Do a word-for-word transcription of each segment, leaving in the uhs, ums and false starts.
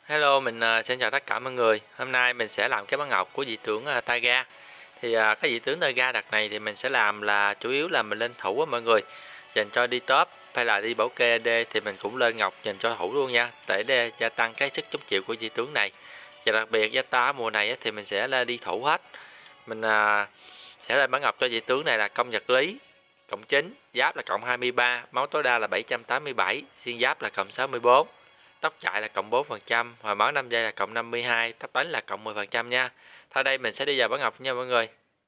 Hello, mình à, xin chào tất cả mọi người. Hôm nay mình sẽ làm cái bán ngọc của dị tướng à, Taiga. Thì à, cái dị tướng Taiga đợt này thì mình sẽ làm là chủ yếu là mình lên thủ á mọi người. Dành cho đi top hay là đi bảo kê a đê thì mình cũng lên ngọc dành cho thủ luôn nha, để, để gia tăng cái sức chống chịu của dị tướng này. Và đặc biệt Zeta mùa này á, thì mình sẽ lên đi thủ hết. Mình à, sẽ lên bán ngọc cho dị tướng này là công vật lý cộng chín, giáp là cộng hai mươi ba, máu tối đa là bảy trăm tám mươi bảy, xuyên giáp là cộng sáu mươi bốn. Tốc chạy là cộng bốn phần trăm, hồi máu năm giây là cộng năm mươi hai, tốc đánh là cộng mười phần trăm nha. Thôi đây mình sẽ đi vào bán ngọc nha mọi người.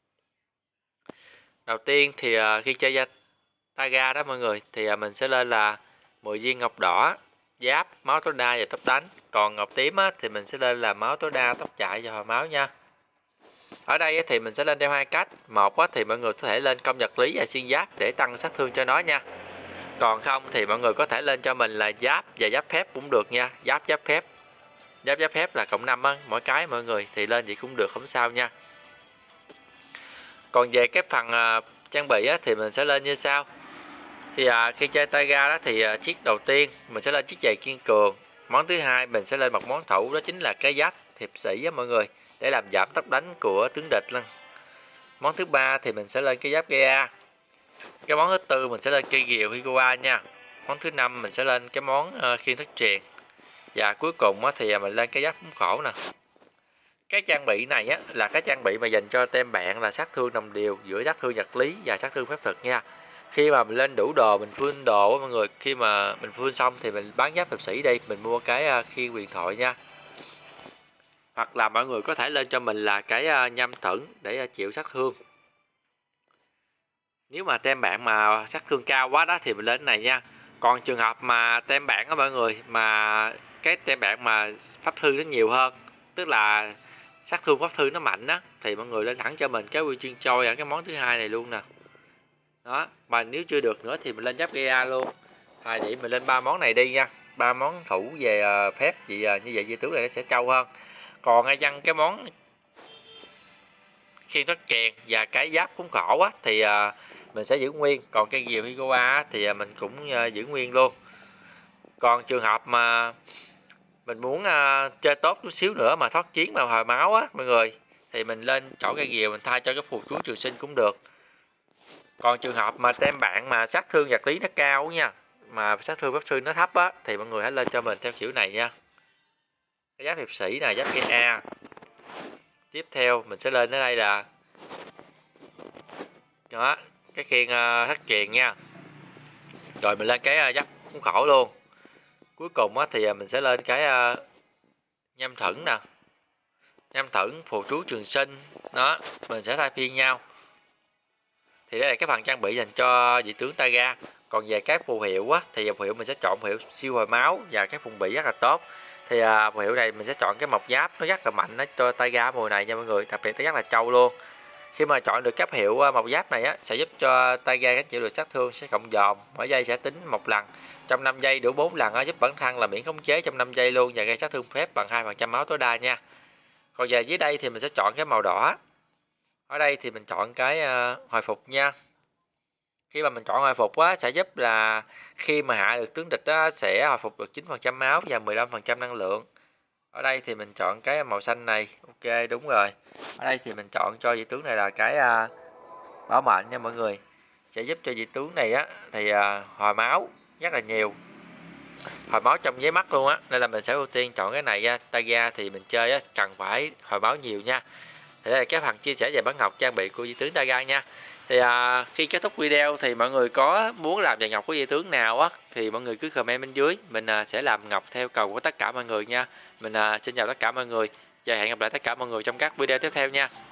Đầu tiên thì khi chơi Taiga đó mọi người thì mình sẽ lên là mười viên ngọc đỏ, giáp, máu tối đa và tốc đánh. Còn ngọc tím á, thì mình sẽ lên là máu tối đa, tốc chạy và hồi máu nha. Ở đây thì mình sẽ lên theo hai cách. Một á, thì mọi người có thể lên công vật lý và xuyên giáp để tăng sát thương cho nó nha. Còn không thì mọi người có thể lên cho mình là giáp và giáp phép cũng được nha. Giáp giáp phép Giáp giáp phép là cộng năm á, mỗi cái mọi người thì lên gì cũng được, không sao nha. Còn về cái phần uh, trang bị á, thì mình sẽ lên như sau. Thì uh, khi chơi Taiga đó thì uh, chiếc đầu tiên mình sẽ lên chiếc giày kiên cường. Món thứ hai mình sẽ lên một món thủ, đó chính là cái giáp thiệp sĩ á mọi người, để làm giảm tốc đánh của tướng địch lên. Món thứ ba thì mình sẽ lên cái giáp Gaia. Cái món thứ tư mình sẽ lên cây rìu Higoa nha. Món thứ năm mình sẽ lên cái món uh, khiên thất truyền. Và cuối cùng á, thì mình lên cái giáp khốn khổ nè. Cái trang bị này á, là cái trang bị mà dành cho tem bạn là sát thương đồng đều giữa sát thương vật lý và sát thương phép thuật nha. Khi mà mình lên đủ đồ, mình full đồ á mọi người, khi mà mình full xong thì mình bán giáp hiệp sĩ đi, mình mua cái uh, khiên huyền thoại nha. Hoặc là mọi người có thể lên cho mình là cái uh, nhâm thẩn để uh, chịu sát thương. Nếu mà tem bạn mà sát thương cao quá đó thì mình lên cái này nha. Còn trường hợp mà tem bạn á mọi người, mà cái tem bạn mà pháp thư nó nhiều hơn, tức là sát thương pháp thư nó mạnh đó, thì mọi người lên thẳng cho mình cái huy chương trôi ở cái món thứ hai này luôn nè. Đó, mà nếu chưa được nữa thì mình lên giáp Gaia luôn. À, vậy mình lên ba món này đi nha. Ba món thủ về phép vậy như vậy di tướng này nó sẽ trâu hơn. Còn ai dăng cái món khiên thoát chèn và cái giáp khốn khổ á thì uh, mình sẽ giữ nguyên. Còn cây rìu Higoa thì uh, mình cũng uh, giữ nguyên luôn. Còn trường hợp mà mình muốn uh, chơi tốt chút xíu nữa mà thoát chiến mà hồi máu á mọi người, thì mình lên chỗ cây rìu mình thay cho cái phù chú trường sinh cũng được. Còn trường hợp mà tem bạn mà sát thương vật lý nó cao nha, mà sát thương pháp sư nó thấp á, thì mọi người hãy lên cho mình theo kiểu này nha. Cái giáp hiệp sĩ này, giáp Gaia. Tiếp theo mình sẽ lên ở đây là đó, cái khiên uh, thất truyền nha. Rồi mình lên cái uh, giáp khốn khổ luôn. Cuối cùng á, thì mình sẽ lên cái uh, nhâm thẩn nè. Nhâm thẩn, phù chú trường sinh. Đó, mình sẽ thay phiên nhau. Thì đây là cái phần trang bị dành cho dị tướng Taiga. Còn về cái phù hiệu á, thì phù hiệu mình sẽ chọn phù hiệu siêu hồi máu và cái phùng bị rất là tốt. Thì uh, phù hiệu này mình sẽ chọn cái mộc giáp, nó rất là mạnh đó, cho Taiga mùa này nha mọi người, đặc biệt nó rất là trâu luôn. Khi mà chọn được cấp hiệu uh, mộc giáp này á, sẽ giúp cho Taiga gánh chịu được sát thương sẽ cộng dòm, mỗi giây sẽ tính một lần. Trong năm giây đủ bốn lần á, giúp bản thân là miễn khống chế trong năm giây luôn và gây sát thương phép bằng hai phần trăm máu tối đa nha. Còn về dưới đây thì mình sẽ chọn cái màu đỏ. Ở đây thì mình chọn cái uh, hồi phục nha. Khi mà mình chọn hồi phục á, sẽ giúp là khi mà hạ được tướng địch á, sẽ hồi phục được chín phần trăm máu và mười lăm phần trăm năng lượng. Ở đây thì mình chọn cái màu xanh này. Ok, đúng rồi. Ở đây thì mình chọn cho dị tướng này là cái uh, bảo mệnh nha mọi người. Sẽ giúp cho dị tướng này á thì uh, hồi máu rất là nhiều. Hồi máu trong nháy mắt luôn á. Nên là mình sẽ ưu tiên chọn cái này nha. Taiga thì mình chơi á, cần phải hồi máu nhiều nha. Thì đây là cái phần chia sẻ về bán ngọc trang bị của dị tướng Taiga nha. Thì à, khi kết thúc video thì mọi người có muốn làm vàng ngọc của dị tướng nào á thì mọi người cứ comment bên dưới, mình à, sẽ làm ngọc theo cầu của tất cả mọi người nha. Mình à, xin chào tất cả mọi người và hẹn gặp lại tất cả mọi người trong các video tiếp theo nha.